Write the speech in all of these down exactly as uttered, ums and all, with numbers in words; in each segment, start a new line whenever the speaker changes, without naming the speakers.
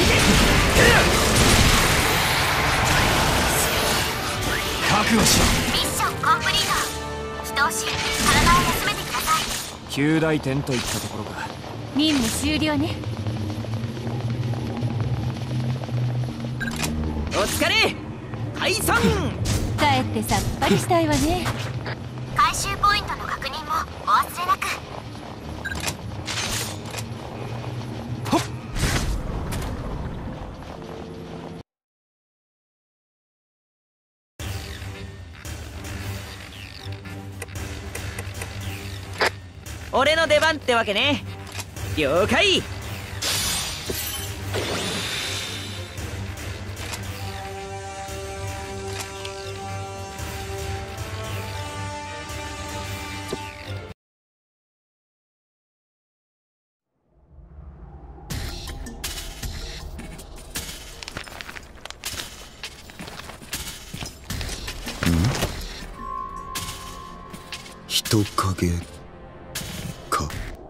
覚悟しろ。
ミッションコンプリート。一押し、体を休めてください。
及第点といったところか。
任務終了ね。
お疲れ。解散。
帰ってさっぱりしたいわね。
回収ポイントの確認もお忘れなく。
俺の出番ってわけね。了解。
人影か。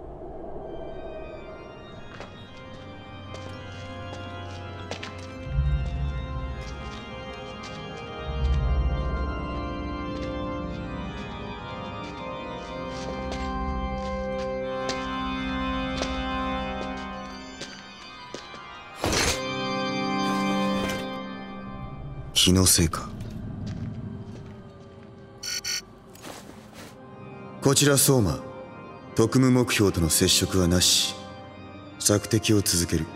気のせいか。こちら相馬、特務目標との接触はなし。索敵を続ける。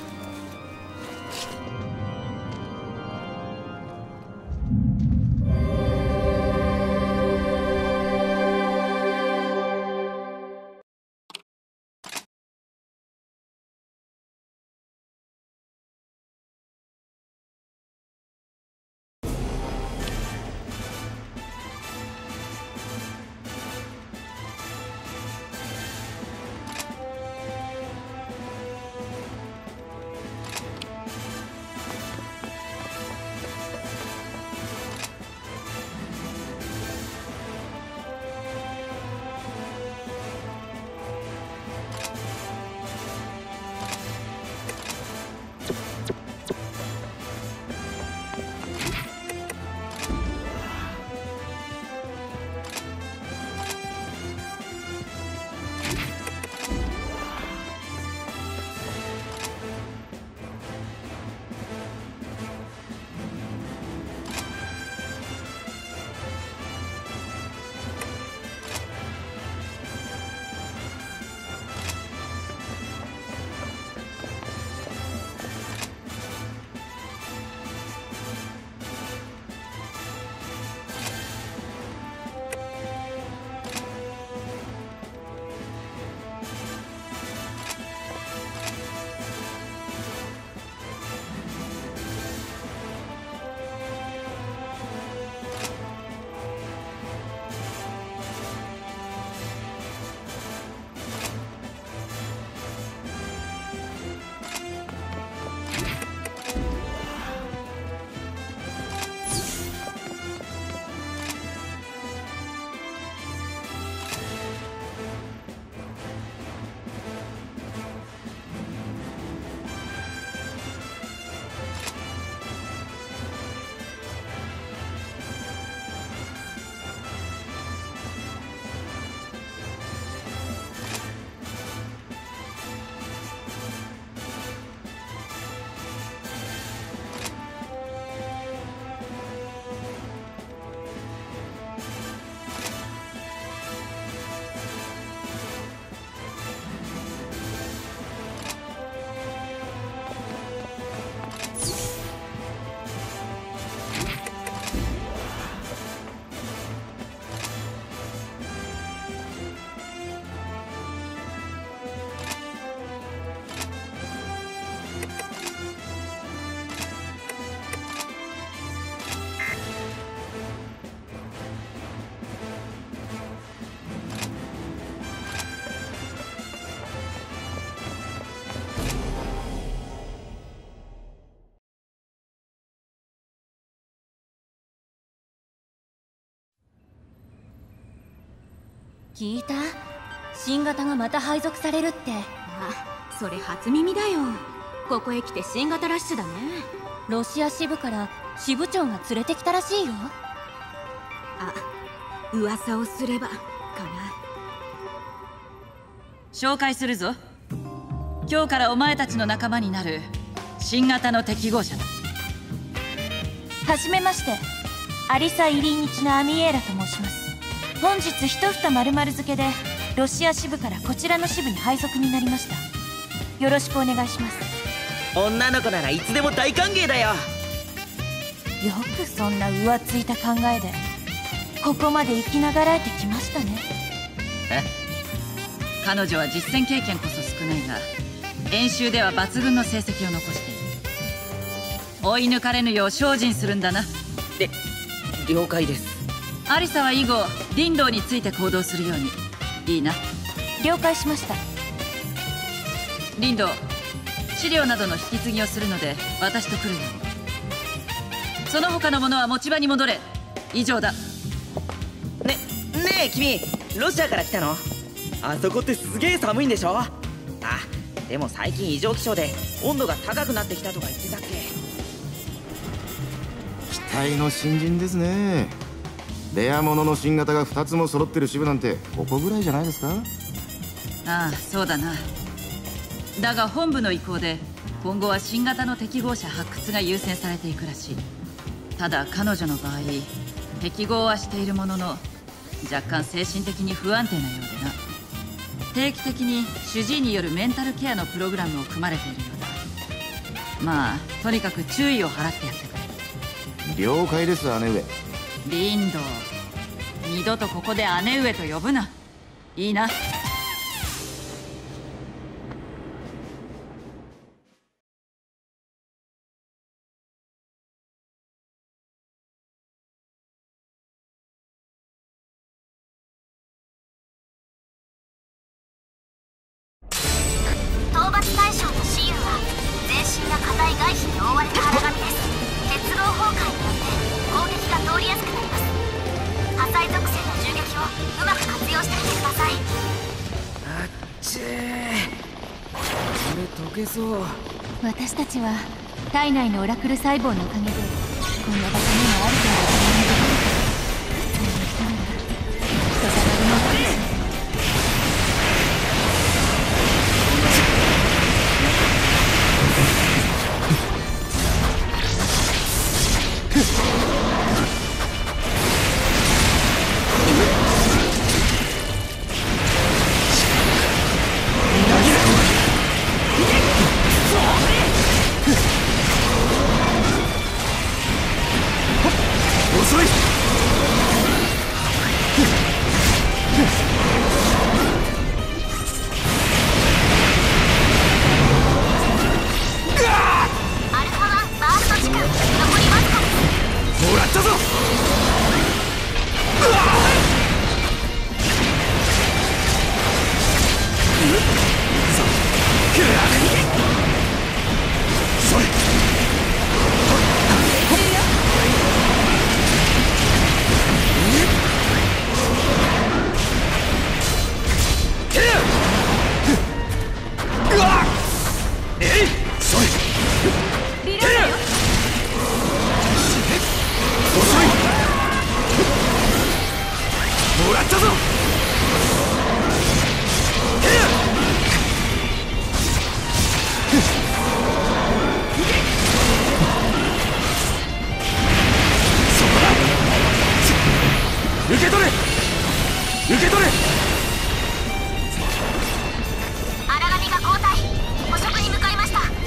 聞いた？新型がまた配属されるって。
あ、それ初耳だよ。 ここへ来て新型ラッシュだね。
ロシア支部から支部長が連れてきたらしいよ。
あ、噂をすればかな。
紹介するぞ。今日からお前たちの仲間になる新型の適合者だ。
はじめまして、アリサ・イリーニチナ・アミエーラと申します。本日一蓋丸々漬けでロシア支部からこちらの支部に配属になりました。よろしくお願いします。
女の子ならいつでも大歓迎だよ。
よくそんな浮ついた考えでここまで生きながらえてきましたね。
え？彼女は実戦経験こそ少ないが演習では抜群の成績を残している。追い抜かれぬよう精進するんだな。で、了解です。アリサは以後リンドウについて行動するように。いいな。
了解しました。
リンドウ、資料などの引き継ぎをするので私と来るように。その他のものは持ち場に戻れ。以上だ。ね、ねえ君、ロシアから来たの？あそこってすげえ寒いんでしょ？あ、でも最近異常気象で温度が高くなってきたとか言ってたっけ？
期待の新人ですね。レアものの新型がふたつも揃ってる支部なんてここぐらいじゃないですか？
ああ、そうだな。だが本部の意向で今後は新型の適合者発掘が優先されていくらしい。ただ彼女の場合適合はしているものの若干精神的に不安定なようでな。定期的に主治医によるメンタルケアのプログラムを組まれているようだ。まあとにかく注意を払ってやってくれ。
了解です、姉上。
リンドウ、二度とここで姉上と呼ぶな。いいな。
討伐対象の雌雄は全身が硬い外皮に覆われた腹紙です。鉄道崩壊によって攻撃が通りやすくなります。破砕属性の銃撃をうまく活用してみてください。
あっちー、これ溶けそう。
私たちは体内のオラクル細胞のおかげでこんな場所にもある程度普通の人なら人さらりのかもしれない。
荒波が後退、捕食に向かいました。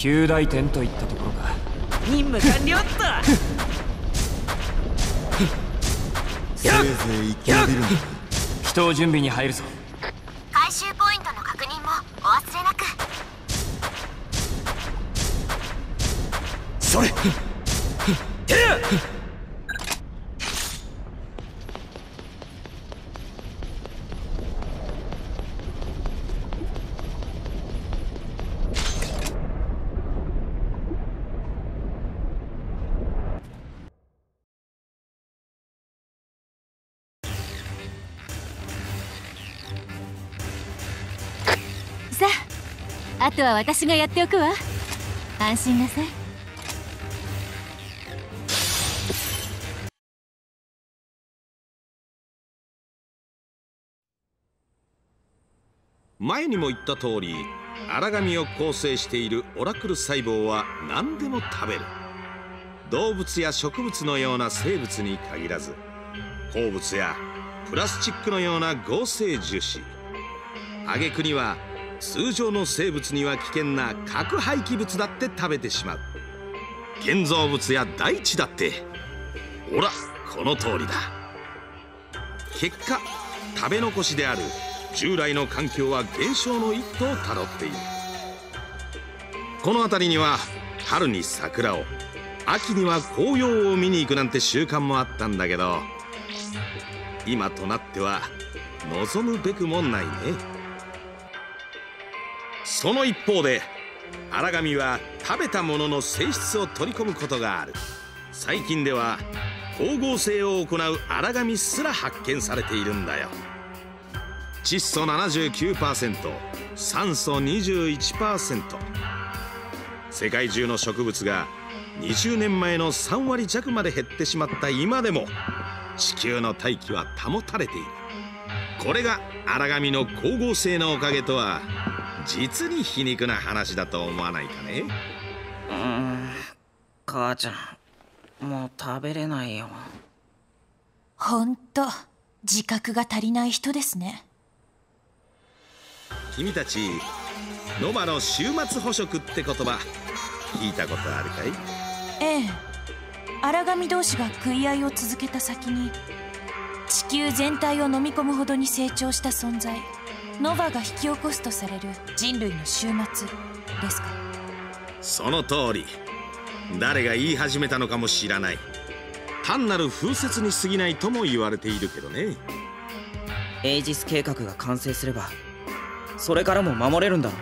及第点といったところか。
任務完了っと。
せいぜい生き延びるんだ。
人を準備に入るぞ。
回収ポイントの確認もお忘れなく。
それ
さあ、あとは私がやっておくわ。安心なさい。
前にも言った通り、荒紙を構成しているオラクル細胞は何でも食べる。動物や植物のような生物に限らず、鉱物やプラスチックのような合成樹脂、挙句には通常の生物には危険な核廃棄物だって食べてしまう。建造物や大地だって、ほらこの通りだ。結果、食べ残しである従来の環境は減少の一途をたどっている。この辺りには春に桜を、秋には紅葉を見に行くなんて習慣もあったんだけど、今となっては望むべくもないね。その一方で荒紙は食べたものの性質を取り込むことがある。最近では光合成を行う荒紙すら発見されているんだよ。窒素 ななじゅうきゅうパーセント、 酸素 にじゅういちパーセント。 世界中の植物がにじゅうねんまえのさんわり弱まで減ってしまった今でも地球の大気は保たれている。これが荒紙の光合成のおかげとは実に皮肉な話だと思わないかね。
うーん、母ちゃんもう食べれないよ。
ほんと自覚が足りない人ですね。
君たちノバの週末捕食って言葉聞いたことあるかい？
ええ、荒紙同士が食い合いを続けた先に地球全体を飲み込むほどに成長した存在ノバが引き起こすとされる人類の終末ですか？
その通り。誰が言い始めたのかも知らない。単なる風説に過ぎないとも言われているけどね。
エイジス計画が完成すればそれからも守れるんだろ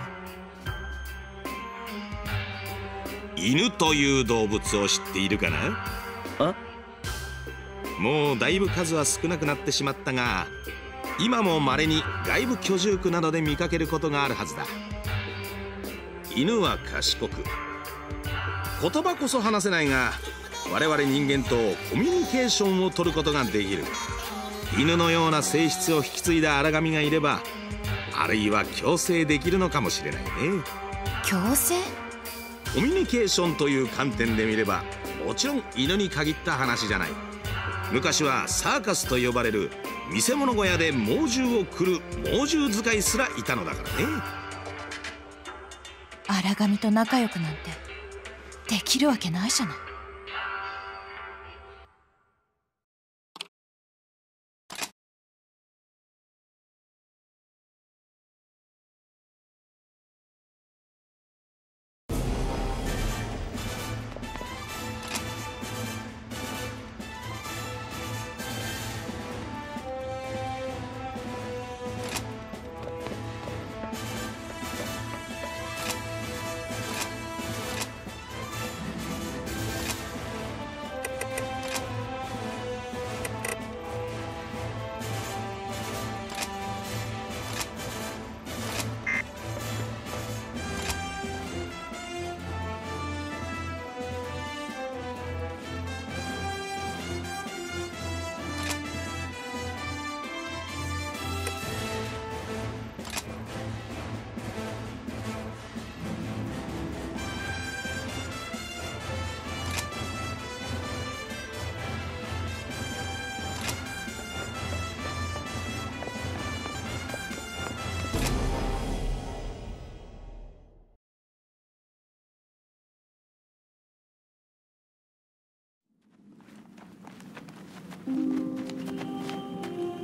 う。
犬という動物を知っているかな？
あ？
もうだいぶ数は少なくなってしまったが、今も稀に外部居住区などで見かけることがあるはずだ。犬は賢く、言葉こそ話せないが我々人間とコミュニケーションを取ることができる。犬のような性質を引き継いだ荒紙がいれば、あるいは共生できるのかもしれないね。
共生？
コミュニケーションという観点で見ればもちろん犬に限った話じゃない。昔はサーカスと呼ばれる見せ物小屋で猛獣を食る猛獣使いすらいたのだからね。
荒紙と仲良くなんてできるわけないじゃない。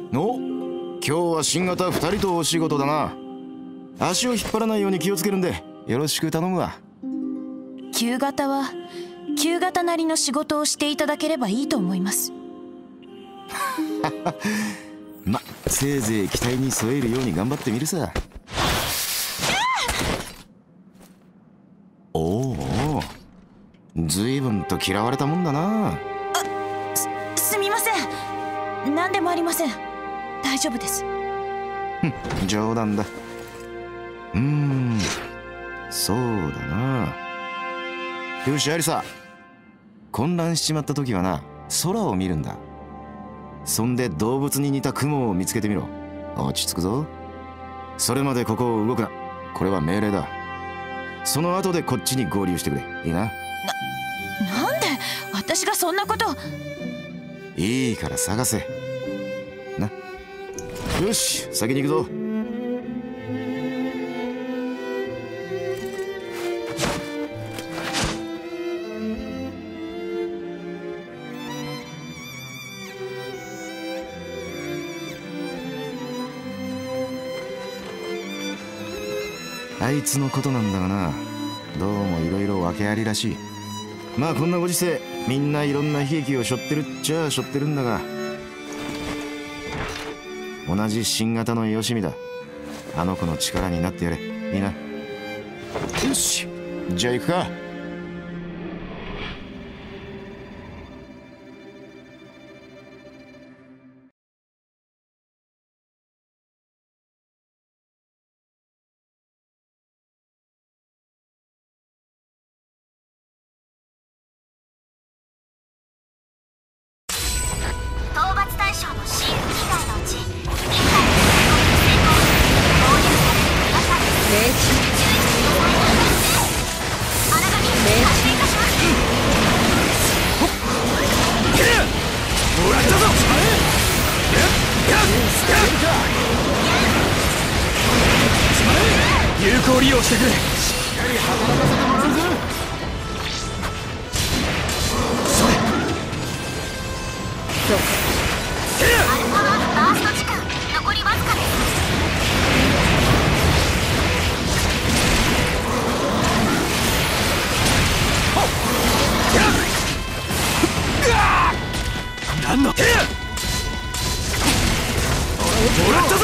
お、今日は新型ふたりとお仕事だな。足を引っ張らないように気をつけるんでよろしく頼むわ。
旧型は旧型なりの仕事をしていただければいいと思います。
ま、せいぜい期待に添えるように頑張ってみるさ。おお、随分と嫌われたもんだな。
す、すみません。何でもありません。大丈夫です。
冗談だ。うーん、そうだな。よし、アリサ、混乱しちまった時はな、空を見るんだ。そんで動物に似た雲を見つけてみろ。落ち着くぞ。それまでここを動くな。これは命令だ。その後でこっちに合流してくれ。いいな。な、
なんで私がそんなこと。
いいから探せな。よし、先に行くぞ。あいつのことなんだがな、どうもいろいろ訳ありらしい。まあこんなご時世、みんないろんな悲劇を背負ってるっちゃ背負ってるんだが、同じ新型のよしみだ。あの子の力になってやれ。いいな。よし、じゃあ行くか。
有効利用してくれ。しっかり働かせてもらうぞ。それ。
アルファはバースト時間残りわずかです。
何の。もらったぞ。もらった。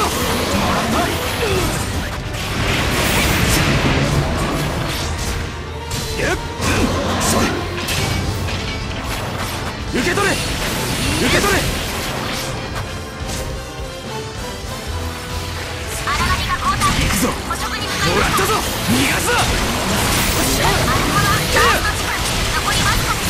それ。受け取れ。受け取れ。
荒波が交代。
行くぞ。
捕食に向かいました。
もらったぞ。逃がすぞ。
アルファはバースト時間残りわずかです。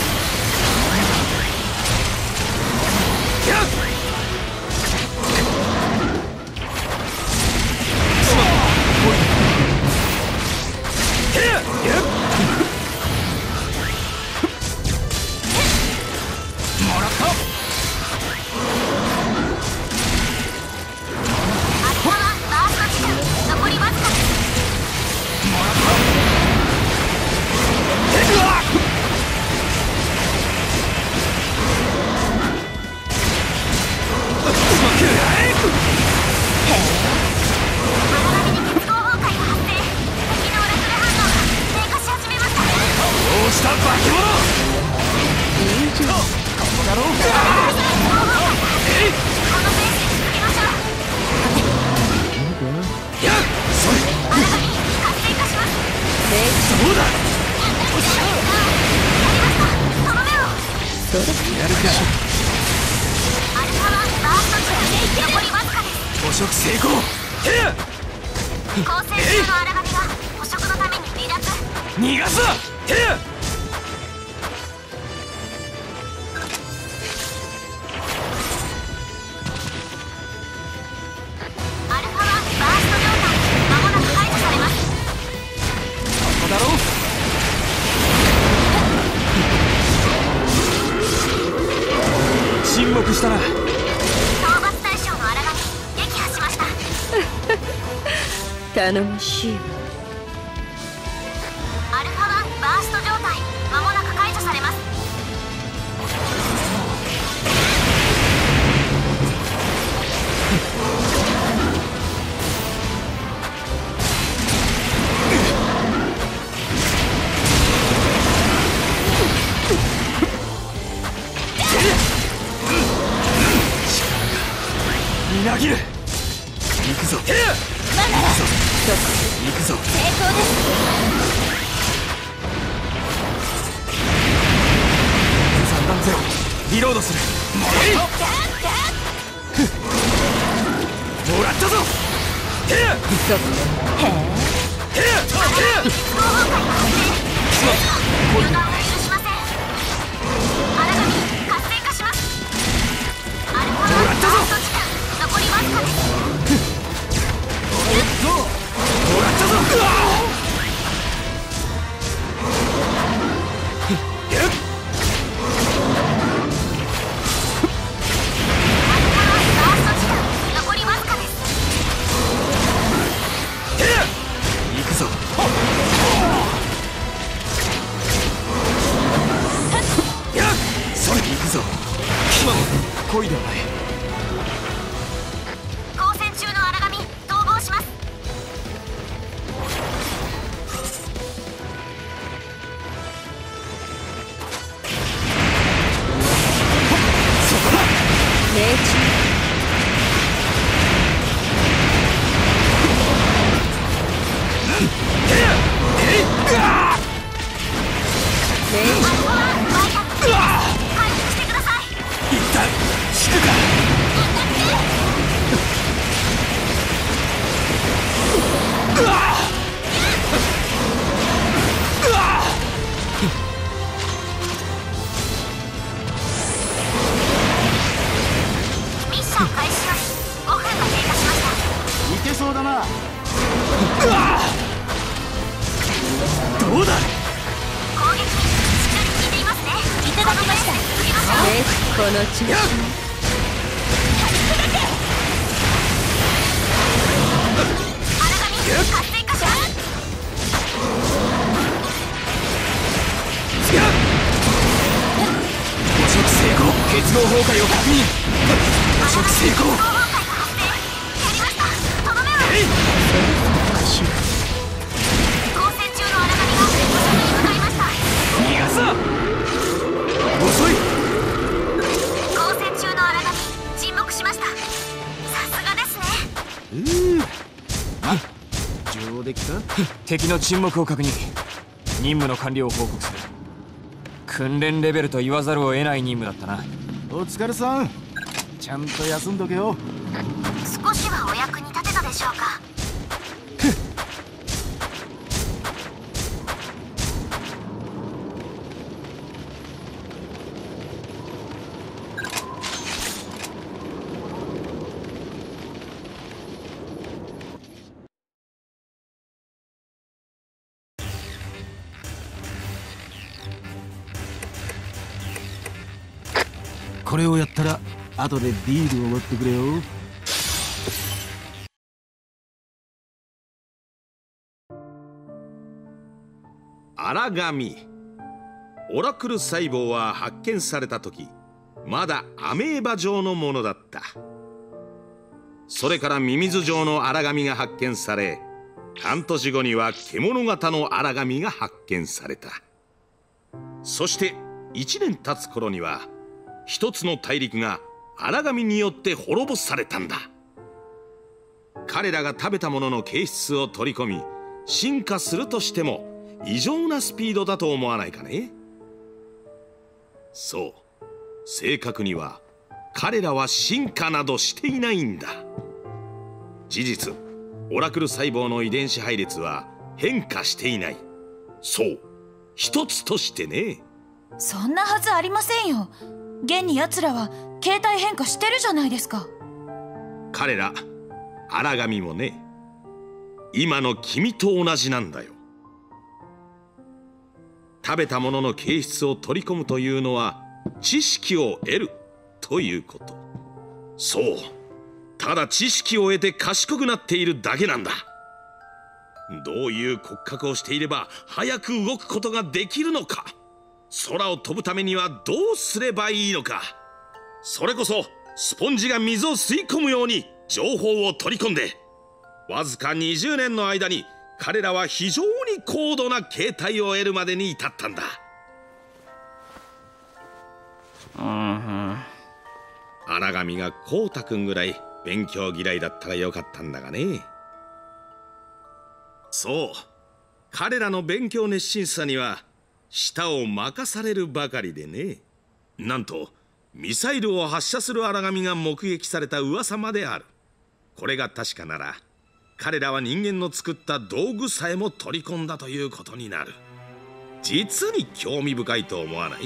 捕食成功。
構成中の荒波が捕食のために離脱。
逃がすぞ。
アルファはバースト状態間もなく解除されます。
ここだろう。沈黙したな。
討伐対象の荒波撃破しました。
頼もしいわ。
アルファはバースト状態間もなく解除されます。
みなぎる。行くぞ。
今なら
行くぞ。
成功です。
さんだんゼロリロードする。もらったぞ。へっへっへっへっ
予断を許しません。荒波活性化します。アルファ
もらったぞ。
ファースト時間残りわずかです。
もらったぞ。うわ恋ではない。
交戦中の荒波逃亡します。
そこだ。
命中。
一旦引くか。うわうわ
ミッション開始よりごふんが経過しました。
いけそうだな。
うわどうだ。
攻撃しっかり効いていますね。
いただきました。
この調子。
荒波活性化します。
捕食成功。結合崩壊を確認。捕食成功。
崩壊が発生。やりました。とどめは交戦中の荒波が捕食に向かいました。
逃がすな。遅い。
交戦中の荒波沈黙しました。さすがですね。
うーあ上出来か。
敵の沈黙を確認。任務の完了を報告する。訓練レベルと言わざるを得ない任務だったな。
お疲れさん。ちゃんと休んどけよ。
少しはお役に立てたでしょうか。
これをやったら後でビールを持ってくれよ。
荒神。オラクル細胞は発見された時まだアメーバ状のものだった。それからミミズ状の荒神が発見され、半年後には獣型の荒神が発見された。そしていちねん経つ頃には一つの大陸が荒神によって滅ぼされたんだ。彼らが食べたものの形質を取り込み進化するとしても異常なスピードだと思わないかね。そう、正確には彼らは進化などしていないんだ。事実、オラクル細胞の遺伝子配列は変化していない。そう、一つとしてね。
そんなはずありませんよ。現に奴らは形態変化してるじゃないですか。
彼ら荒神もね、今の君と同じなんだよ。食べたものの形質を取り込むというのは知識を得るということ。そう、ただ知識を得て賢くなっているだけなんだ。どういう骨格をしていれば早く動くことができるのか、空を飛ぶためにはどうすればいいのか、それこそスポンジが水を吸い込むように情報を取り込んで、わずかにじゅうねんの間に彼らは非常に高度な形態を得るまでに至ったんだ。
うん、
荒神がコウタくんぐらい勉強嫌いだったらよかったんだがね。そう、彼らの勉強熱心さには舌を任されるばかりでね。なんとミサイルを発射する荒神が目撃された噂まである。これが確かなら彼らは人間の作った道具さえも取り込んだということになる。実に興味深いと思わない？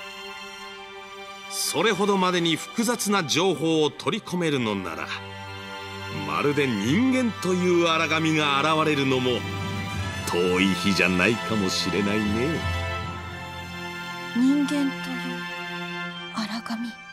それほどまでに複雑な情報を取り込めるのなら、まるで人間という荒神が現れるのも遠い日じゃないかもしれないね。
人間という荒神。